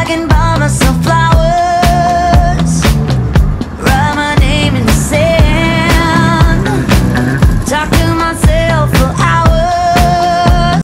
I can buy myself flowers, write my name in the sand, talk to myself for hours.